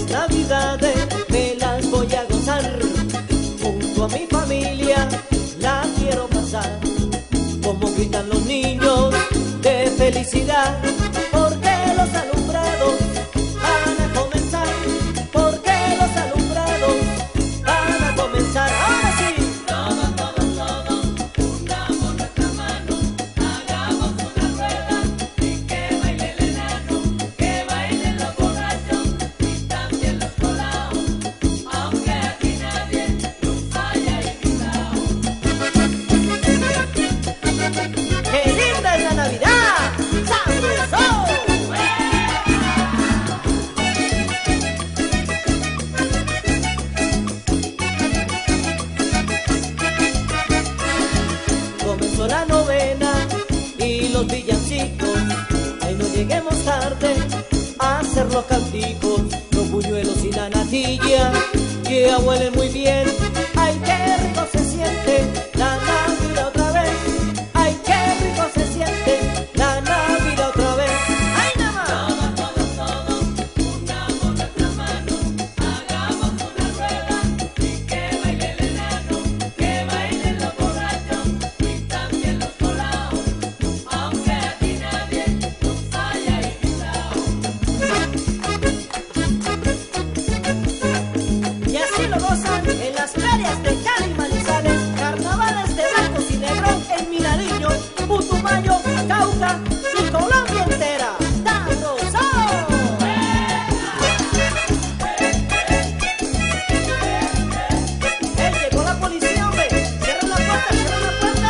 navidades me las voy a gozar. Junto a mi familia la quiero pasar. Como gritan los niños de felicidad, porque los alumbrados van a comenzar, porque los alumbrados van a comenzar. ¡Ahora sí! Todos, todos, todos, unamos nuestras manos, hagamos una rueda y que baile el enano, que bailen los borrachos y también los colados, aunque aquí nadie nos haya invitado. ¡Qué linda es la Navidad! ¡Sabroso! Comenzó la novena y los villancicos. Ay, no lleguemos tarde a hacer los canticos. Los buñuelos y la natilla que huelen muy bien. Ay, qué rico se siente la Navidad otra vez. Ay, qué rico se siente la Navidad otra vez. ¡Ay, nada más! Todos, todos, todos, unamos nuestras manos, hagamos una rueda y que baile el enano, que bailen los borrachos y también los colados, aunque aquí nadie nos haya invitado. Y así lo gozan en las ferias de Cali y Manizales, carnavales de blancos y negros en Miradillo, Putumayo, Cauca y Colombia entera. ¡Sabroso! ¡Ey, llegó la policía, hombre! ¡Cierren la puerta, cierren la puerta!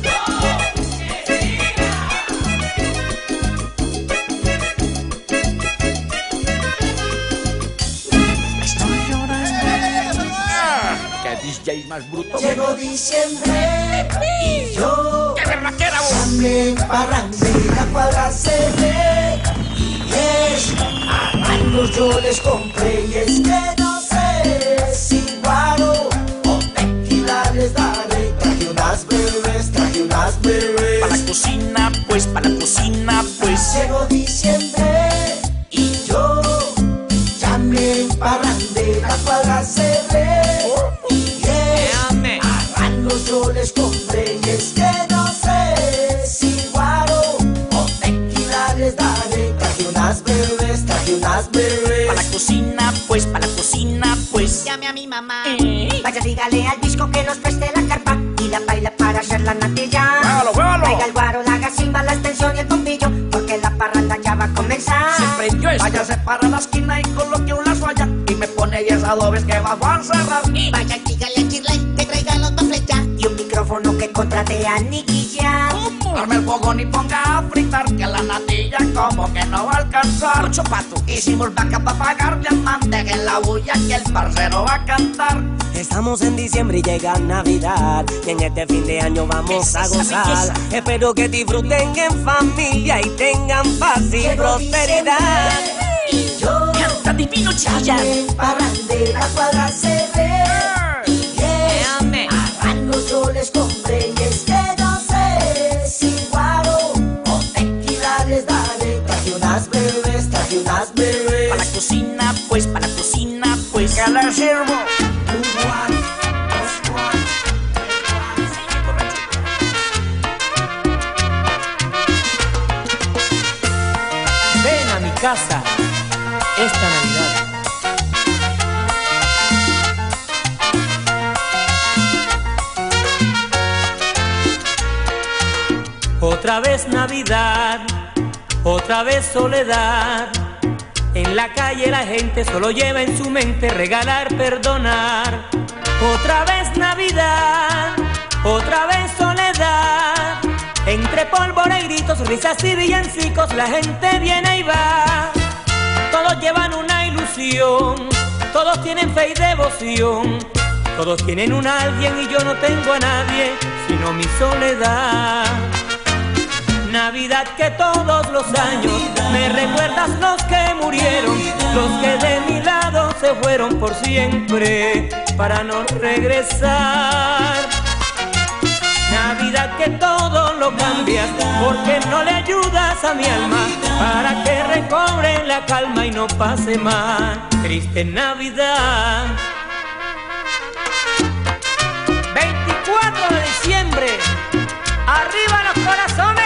Estoy llorando. ¿Qué DJ más bruto? Llegó diciembre y yo ¡Qué berraquera, vos! también parrandé, la cuadra se ve. Y es arrancos yo les compré y es que no sé si guaro o tequila les daré. Traje unas bebés, traje unas bebés. Para la cocina, pues, para la cocina, pues. Llegó diciembre y yo también parrandé, la cuadra se ve. Y es arrancos yo les compré y es que no sé si guaro o tequila les daré. Traje unas bebés, traje unas bebés. Para la cocina, pues, para la cocina, pues. Llame a mi mamá. Vaya, dígale al disco que nos preste la carpa y la baila para hacer la natilla. ¡Huevalo, huevalo! Traiga el guaro, la gacimba, la extensión y el bombillo, porque la parranda ya va a comenzar. Siempre yo estoy. Váyase para la esquina y coloque una toalla y me pone 10 adobes que vamos a cerrar. Vaya, dígale a Chirley que traiga los bafles ya y un micrófono que contrate a Nicky ya. Arme el fogón y ponga a fritar que la natilla como que no va a alcanzar. Mucho pato. Hicimos vaca para pagarle al mante en la bulla que el parcero va a cantar. Estamos en diciembre y llega Navidad y en este fin de año vamos a gozar. Espero que disfruten en familia y tengan paz y prosperidad. Y yo Canta divino, Chaya. también parrandé, la cuadra se ve. Y es arrancos yo les compré y es que no sé si guaro o tequila les daré. Traje unas bebés, traje unas bebés. Para la cocina, pues, para la cocina, pues. ¿Qué le sirvo? Ven a mi casa esta Navidad. Otra vez Navidad, otra vez soledad. En la calle la gente solo lleva en su mente regalar, perdonar. Otra vez Navidad, otra vez soledad. Entre pólvora y gritos, risas y villancicos, la gente viene y va. Todos llevan una ilusión, todos tienen fe y devoción. Todos tienen un alguien y yo no tengo a nadie, sino mi soledad. Navidad que todos los años me recuerdas los que murieron, los que de mi lado se fueron por siempre para no regresar. Navidad que todo lo cambias, porque no le ayudas a mi alma para que recobre la la calma y no pase más. Triste Navidad. 24 de diciembre. ¡Arriba los corazones!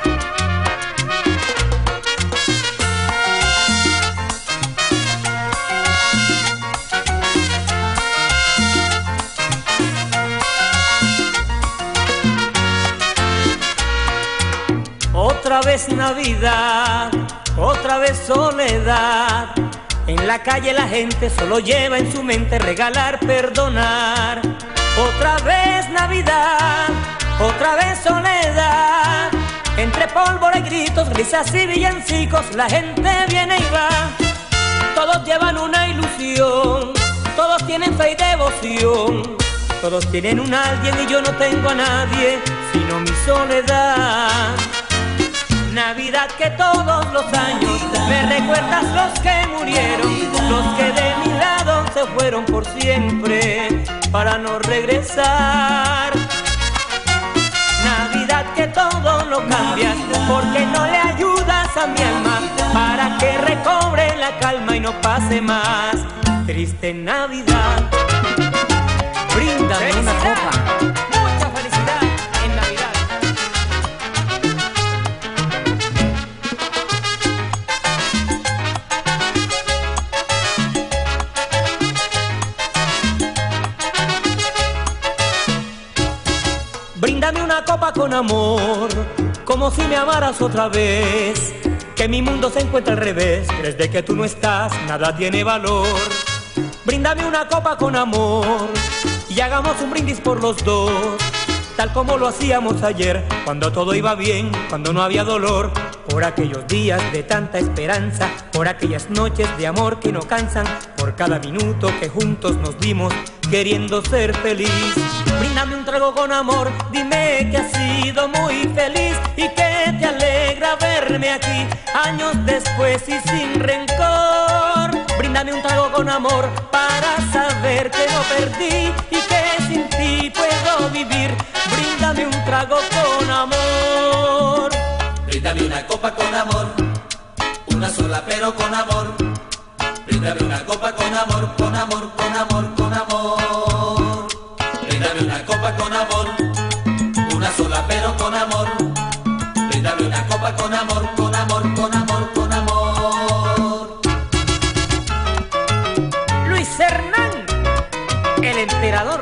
Otra vez Navidad, otra vez soledad. En la calle la gente solo lleva en su mente regalar, perdonar. Otra vez Navidad, otra vez soledad. Entre pólvora y gritos, risas y villancicos, la gente viene y va. Todos llevan una ilusión, todos tienen fe y devoción. Todos tienen un alguien y yo no tengo a nadie, sino mi soledad. Navidad que todos los años me recuerdas los que murieron, los que de mi lado se fueron por siempre para no regresar. Navidad que todo lo cambias, porque no le ayudas a mi alma para que recobre la calma y no pase más. Triste Navidad. Bríndame una copa. Mucha felicidad en Navidad. Bríndame una copa con amor, como si me amaras otra vez. Que mi mundo se encuentra al revés, desde que tú no estás, nada tiene valor. Bríndame una copa con amor y hagamos un brindis por los dos, tal como lo hacíamos ayer, cuando todo iba bien, cuando no había dolor. Por aquellos días de tanta esperanza, por aquellas noches de amor que no cansan, por cada minuto que juntos nos dimos queriendo ser feliz. Bríndame un trago con amor, dime que has sido muy feliz y que te alegra verme aquí, años después y sin rencor. Bríndame un trago con amor para saber que no perdí y que sin ti puedo vivir. Bríndame un trago con amor. Bríndame una copa con amor, una sola pero con amor. Bríndame una copa con amor, con amor, con amor, con amor. Bríndame una copa con amor, una sola pero con amor. Bríndame una copa con amor, con amor, con amor, con amor. Luis Hernán, el emperador.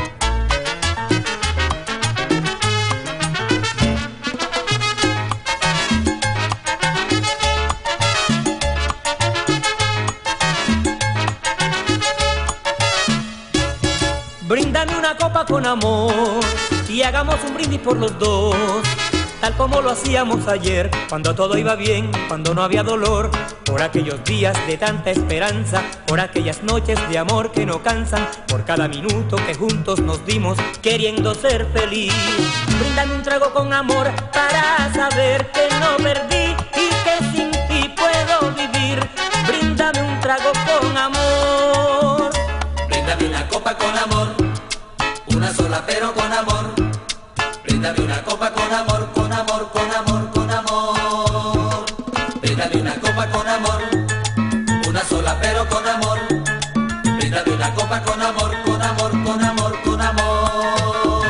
Bríndame una copa con amor y hagamos un brindis por los dos, tal como lo hacíamos ayer, cuando todo iba bien, cuando no había dolor. Por aquellos días de tanta esperanza, por aquellas noches de amor que no cansan, por cada minuto que juntos nos dimos queriendo ser feliz. Bríndame un trago con amor para saber que no perdí y que sin ti puedo vivir. Bríndame un trago con amor. Bríndame una copa con amor, una sola pero con amor. Bríndame una copa con amor, con amor, con amor, con amor. Bríndame una copa con amor, una sola pero con amor. Bríndame una copa con amor, con amor, con amor, con amor.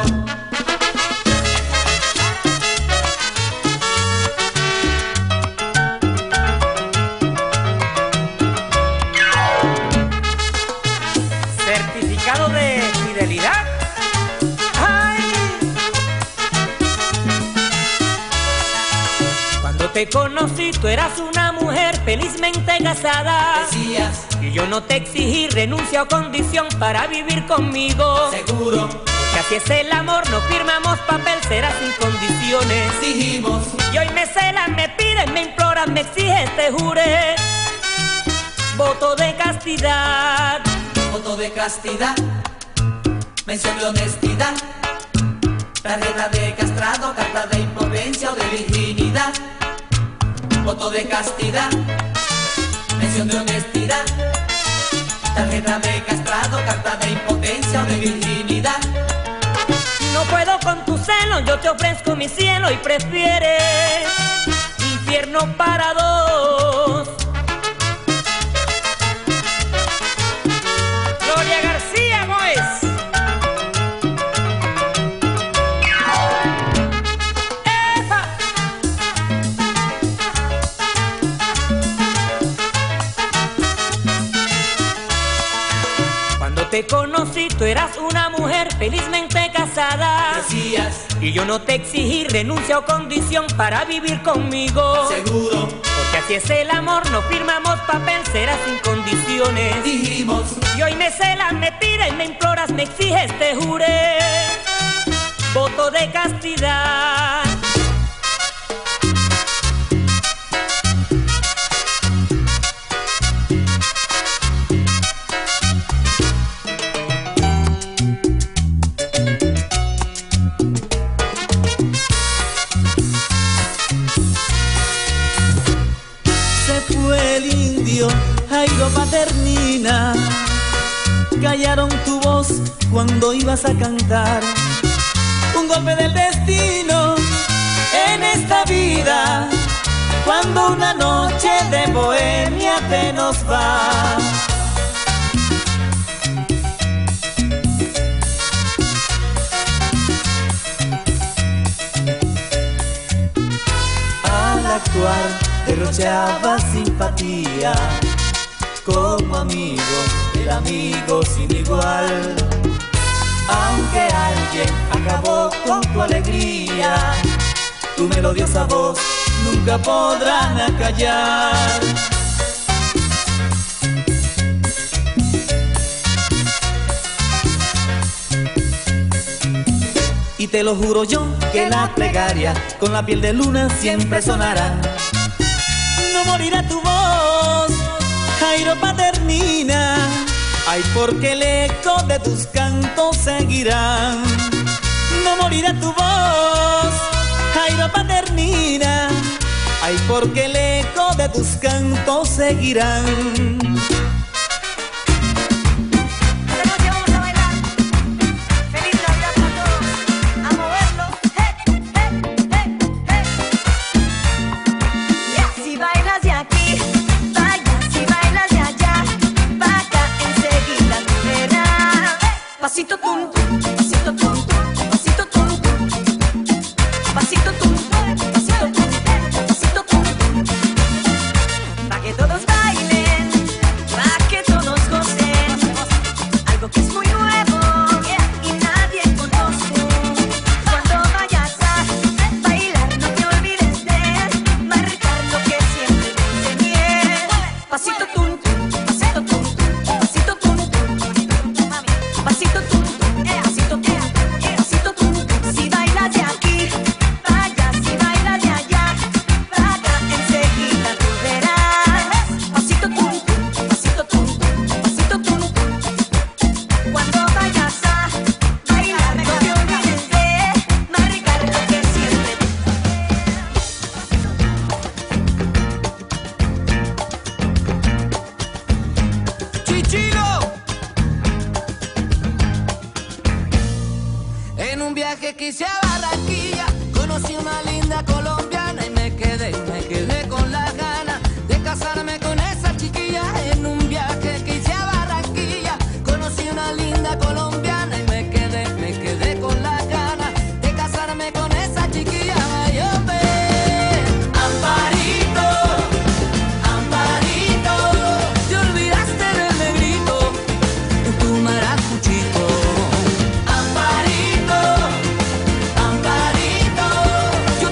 Certificado de fidelidad. Te conocí, tú eras una mujer felizmente casada. Decías, y yo no te exigí renuncia o condición para vivir conmigo. seguro, Porque así es el amor, no firmamos papel, será sin condiciones. dijimos, Y hoy me celan, me piden, me imploran, me exigen, te juré voto de castidad. voto de castidad, mención de honestidad, tarjeta de castrado, carta de impotencia o de virginidad. Voto de castidad, mención de honestidad, tarjeta de castrado, carta de impotencia o de virginidad. No puedo con tu celo, yo te ofrezco mi cielo y prefieres infierno para dos. te conocí, tú eras una mujer felizmente casada. Decías, Y yo no te exigí renuncia o condición para vivir conmigo. seguro, Porque así es el amor, no firmamos papel, será sin condiciones. dijimos, Y hoy me celas, me pides, me imploras, me exiges, te juré voto de castidad. Se fue el indio Jairo Paternina, callaron tu voz cuando ibas a cantar. Un golpe del destino en esta vida, cuando una noche de bohemia te nos va. Al actuar derrochaba simpatía, como amigo, el amigo sin igual. Aunque alguien acabó con tu alegría, tu melodiosa voz nunca podrán acallar. Y te lo juro yo que la plegaria con la piel de luna siempre sonará. No morirá tu voz, Jairo Paternina, ay, porque el eco de tus cantos seguirá. No morirá tu voz, Jairo Paternina, ay, porque el eco de tus cantos seguirán. Esta noche vamos a bailar. Feliz Navidad para todos. A moverlo. Hey, hey, hey, hey. Yeah. Si bailas de aquí, vaya. Si bailas de allá, para acá enseguida tú verás. Pasito tum tum, pasito tum tum, pasito tum tum, pasito tum tum, pasito tum tum, pasito tum tum. Pa' que todos bailen, pa' que todos gocen, algo que es muy nuevo y nadie conoce. Cuando vayas a bailar, no te olvides de marcar lo que siempre te enseñé. Pasito tum tum, pasito tum tum, pasito tum tum, pasito tum tum, pasito tum tum, pasito tum tum. Si bailas de aquí, vaya, si bailas de allá, para acá enseguida tú verás. Pasito tum tum, pasito tum tum, pasito tum tum. Cuando vayas a bailar, no te olvides de marcar lo que siempre Chichilo. En un viaje que hice a Barranquilla, conocí una linda colombiana y me quedé con las ganas de casarme con esa chiquilla. En un viaje que hice a Barranquilla, conocí una linda colombiana y me quedé con las ganas de casarme con esa chiquilla. Ay, hombre. Amparito, Amparito, te olvidaste del negrito en tu maracuchito. Amparito, Amparito, te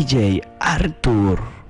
DJ Arthur.